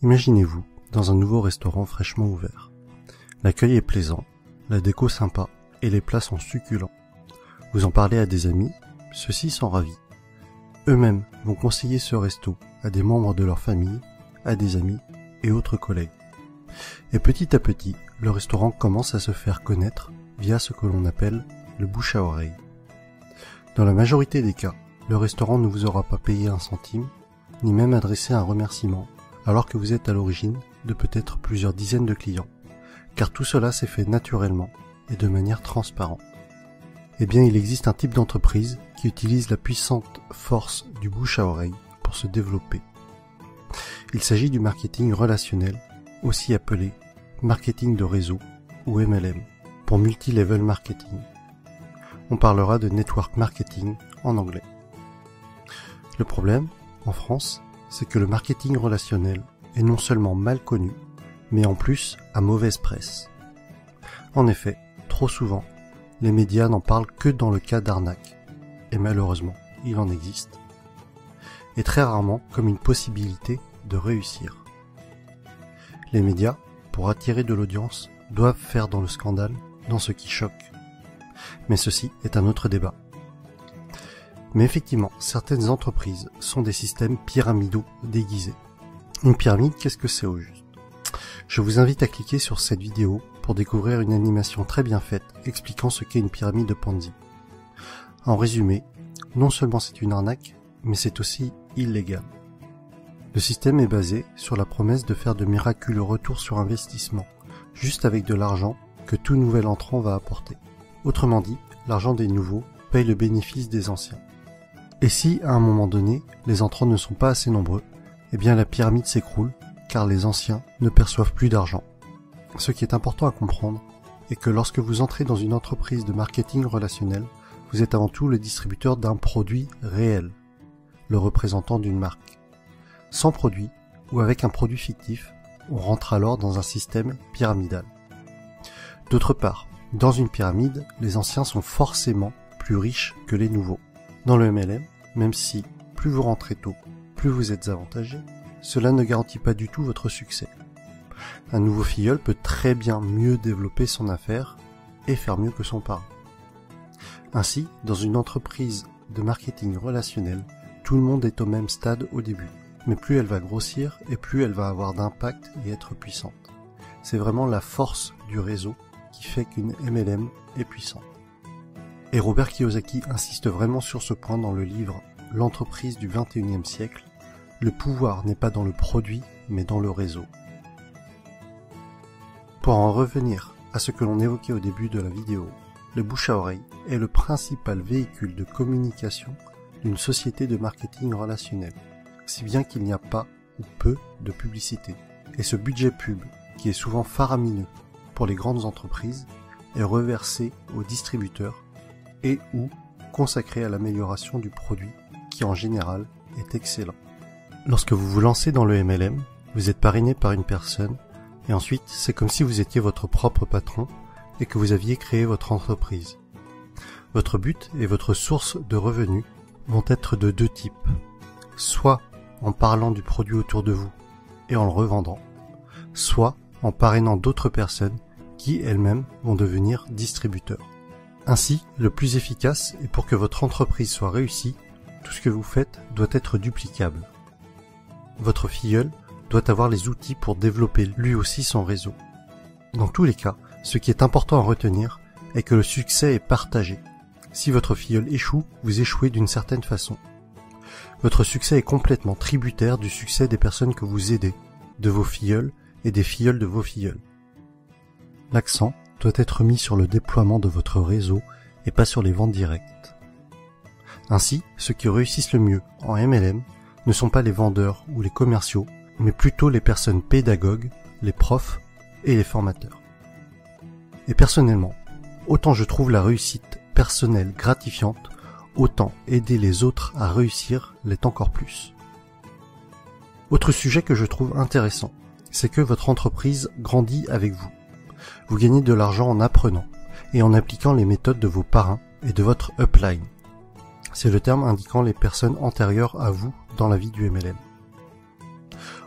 Imaginez-vous dans un nouveau restaurant fraîchement ouvert. L'accueil est plaisant, la déco sympa et les plats sont succulents. Vous en parlez à des amis, ceux-ci sont ravis. Eux-mêmes vont conseiller ce resto à des membres de leur famille, à des amis et autres collègues. Et petit à petit, le restaurant commence à se faire connaître via ce que l'on appelle le bouche à oreille. Dans la majorité des cas, le restaurant ne vous aura pas payé un centime, ni même adressé un remerciement, alors que vous êtes à l'origine de peut-être plusieurs dizaines de clients, car tout cela s'est fait naturellement et de manière transparente. Eh bien, il existe un type d'entreprise qui utilise la puissante force du bouche à oreille pour se développer. Il s'agit du marketing relationnel, aussi appelé marketing de réseau ou MLM, pour multi-level marketing. On parlera de network marketing en anglais. Le problème, en France, c'est que le marketing relationnel est non seulement mal connu, mais en plus à mauvaise presse. En effet, trop souvent, les médias n'en parlent que dans le cas d'arnaque, et malheureusement, il en existe, et très rarement comme une possibilité de réussir. Les médias, pour attirer de l'audience, doivent faire dans le scandale, dans ce qui choque. Mais ceci est un autre débat. Mais effectivement, certaines entreprises sont des systèmes pyramidaux déguisés. Une pyramide, qu'est-ce que c'est au juste? Je vous invite à cliquer sur cette vidéo pour découvrir une animation très bien faite expliquant ce qu'est une pyramide de Ponzi. En résumé, non seulement c'est une arnaque, mais c'est aussi illégal. Le système est basé sur la promesse de faire de miraculeux retours sur investissement, juste avec de l'argent que tout nouvel entrant va apporter. Autrement dit, l'argent des nouveaux paye le bénéfice des anciens. Et si, à un moment donné, les entrants ne sont pas assez nombreux, eh bien la pyramide s'écroule, car les anciens ne perçoivent plus d'argent. Ce qui est important à comprendre est que lorsque vous entrez dans une entreprise de marketing relationnel, vous êtes avant tout le distributeur d'un produit réel, le représentant d'une marque. Sans produit, ou avec un produit fictif, on rentre alors dans un système pyramidal. D'autre part, dans une pyramide, les anciens sont forcément plus riches que les nouveaux. Dans le MLM, même si plus vous rentrez tôt, plus vous êtes avantagé, cela ne garantit pas du tout votre succès. Un nouveau filleul peut très bien mieux développer son affaire et faire mieux que son parent. Ainsi, dans une entreprise de marketing relationnel, tout le monde est au même stade au début, mais plus elle va grossir et plus elle va avoir d'impact et être puissante. C'est vraiment la force du réseau qui fait qu'une MLM est puissante. Et Robert Kiyosaki insiste vraiment sur ce point dans le livre « L'entreprise du 21e siècle ». Le pouvoir n'est pas dans le produit, mais dans le réseau. Pour en revenir à ce que l'on évoquait au début de la vidéo, le bouche à oreille est le principal véhicule de communication d'une société de marketing relationnel, si bien qu'il n'y a pas ou peu de publicité. Et ce budget pub, qui est souvent faramineux pour les grandes entreprises, est reversé aux distributeurs et ou consacré à l'amélioration du produit, qui en général est excellent. Lorsque vous vous lancez dans le MLM, vous êtes parrainé par une personne, et ensuite c'est comme si vous étiez votre propre patron et que vous aviez créé votre entreprise. Votre but et votre source de revenus vont être de deux types. Soit en parlant du produit autour de vous et en le revendant, soit en parrainant d'autres personnes qui elles-mêmes vont devenir distributeurs. Ainsi, le plus efficace est pour que votre entreprise soit réussie, tout ce que vous faites doit être duplicable. Votre filleul doit avoir les outils pour développer lui aussi son réseau. Dans tous les cas, ce qui est important à retenir est que le succès est partagé. Si votre filleul échoue, vous échouez d'une certaine façon. Votre succès est complètement tributaire du succès des personnes que vous aidez, de vos filleuls et des filleuls de vos filleuls. L'accent doit être mis sur le déploiement de votre réseau et pas sur les ventes directes. Ainsi, ceux qui réussissent le mieux en MLM ne sont pas les vendeurs ou les commerciaux, mais plutôt les personnes pédagogues, les profs et les formateurs. Et personnellement, autant je trouve la réussite personnelle gratifiante, autant aider les autres à réussir l'est encore plus. Autre sujet que je trouve intéressant, c'est que votre entreprise grandit avec vous. Vous gagnez de l'argent en apprenant et en appliquant les méthodes de vos parrains et de votre upline. C'est le terme indiquant les personnes antérieures à vous dans la vie du MLM.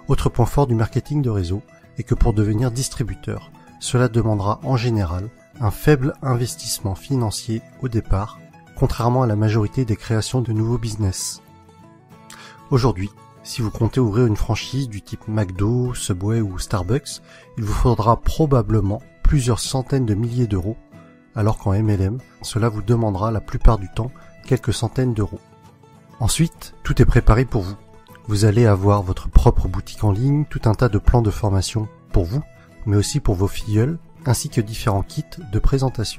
Autre point fort du marketing de réseau est que pour devenir distributeur, cela demandera en général un faible investissement financier au départ, contrairement à la majorité des créations de nouveaux business. Aujourd'hui, si vous comptez ouvrir une franchise du type McDo, Subway ou Starbucks, il vous faudra probablement plusieurs centaines de milliers d'euros, alors qu'en MLM, cela vous demandera la plupart du temps quelques centaines d'euros. Ensuite, tout est préparé pour vous. Vous allez avoir votre propre boutique en ligne, tout un tas de plans de formation pour vous, mais aussi pour vos filleuls, ainsi que différents kits de présentation.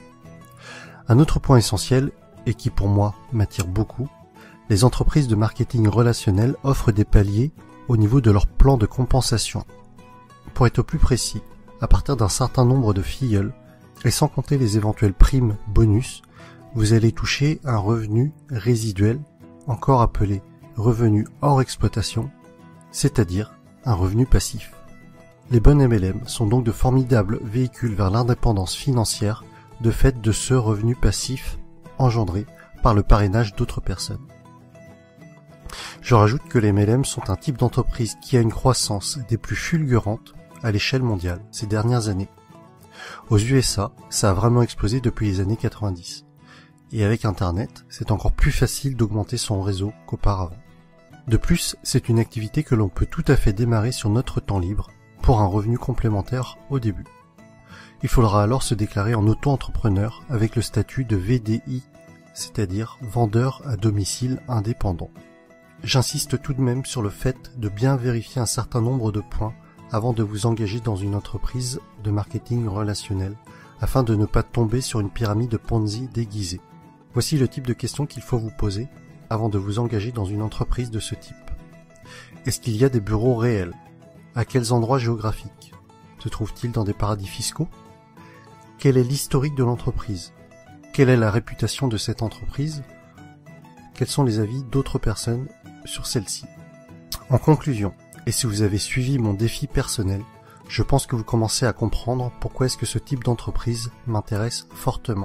Un autre point essentiel, et qui pour moi m'attire beaucoup, les entreprises de marketing relationnel offrent des paliers au niveau de leur plan de compensation. Pour être plus précis, à partir d'un certain nombre de filleuls, et sans compter les éventuelles primes bonus, vous allez toucher un revenu résiduel, encore appelé revenu hors exploitation, c'est-à-dire un revenu passif. Les bonnes MLM sont donc de formidables véhicules vers l'indépendance financière de fait de ce revenu passif engendré par le parrainage d'autres personnes. Je rajoute que les MLM sont un type d'entreprise qui a une croissance des plus fulgurantes à l'échelle mondiale ces dernières années. Aux USA, ça a vraiment explosé depuis les années 90. Et avec Internet, c'est encore plus facile d'augmenter son réseau qu'auparavant. De plus, c'est une activité que l'on peut tout à fait démarrer sur notre temps libre pour un revenu complémentaire au début. Il faudra alors se déclarer en auto-entrepreneur avec le statut de VDI, c'est-à-dire vendeur à domicile indépendant. J'insiste tout de même sur le fait de bien vérifier un certain nombre de points avant de vous engager dans une entreprise de marketing relationnel afin de ne pas tomber sur une pyramide Ponzi déguisée. Voici le type de questions qu'il faut vous poser avant de vous engager dans une entreprise de ce type. Est-ce qu'il y a des bureaux réels? À quels endroits géographiques? Se trouve-t-il dans des paradis fiscaux? Quel est l'historique de l'entreprise? Quelle est la réputation de cette entreprise? Quels sont les avis d'autres personnes sur celle-ci? En conclusion, et si vous avez suivi mon défi personnel, je pense que vous commencez à comprendre pourquoi est-ce que ce type d'entreprise m'intéresse fortement.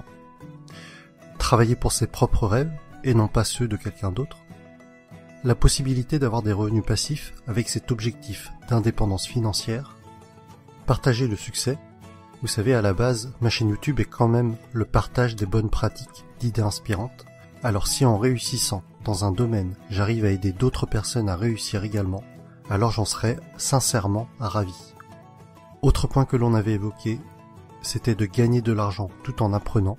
Travailler pour ses propres rêves et non pas ceux de quelqu'un d'autre. La possibilité d'avoir des revenus passifs avec cet objectif d'indépendance financière. Partager le succès. Vous savez, à la base, ma chaîne YouTube est quand même le partage des bonnes pratiques, d'idées inspirantes. Alors si en réussissant dans un domaine, j'arrive à aider d'autres personnes à réussir également, alors j'en serais sincèrement ravi. Autre point que l'on avait évoqué, c'était de gagner de l'argent tout en apprenant.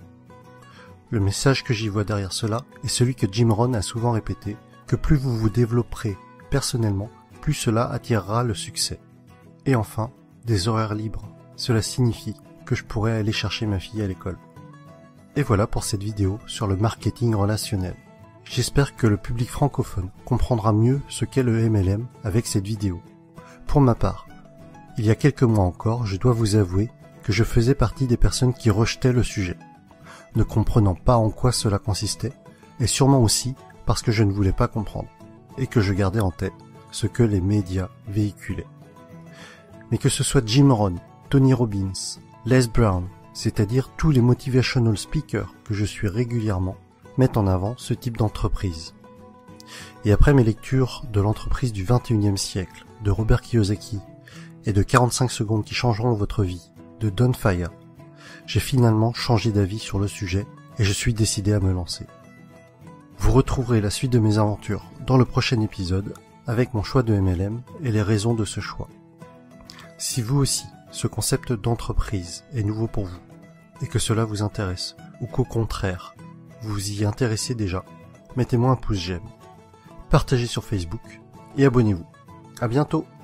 Le message que j'y vois derrière cela est celui que Jim Rohn a souvent répété, que plus vous vous développerez personnellement, plus cela attirera le succès. Et enfin, des horaires libres. Cela signifie que je pourrais aller chercher ma fille à l'école. Et voilà pour cette vidéo sur le marketing relationnel. J'espère que le public francophone comprendra mieux ce qu'est le MLM avec cette vidéo. Pour ma part, il y a quelques mois encore, je dois vous avouer que je faisais partie des personnes qui rejetaient le sujet, ne comprenant pas en quoi cela consistait, et sûrement aussi parce que je ne voulais pas comprendre, et que je gardais en tête ce que les médias véhiculaient. Mais que ce soit Jim Rohn, Tony Robbins, Les Brown, c'est-à-dire tous les motivational speakers que je suis régulièrement, mettent en avant ce type d'entreprise. Et après mes lectures de l'entreprise du 21e siècle, de Robert Kiyosaki, et de 45 secondes qui changeront votre vie, de Don Faya, j'ai finalement changé d'avis sur le sujet et je suis décidé à me lancer. Vous retrouverez la suite de mes aventures dans le prochain épisode avec mon choix de MLM et les raisons de ce choix. Si vous aussi, ce concept d'entreprise est nouveau pour vous et que cela vous intéresse ou qu'au contraire, vous vous y intéressez déjà, mettez-moi un pouce j'aime, partagez sur Facebook et abonnez-vous. À bientôt!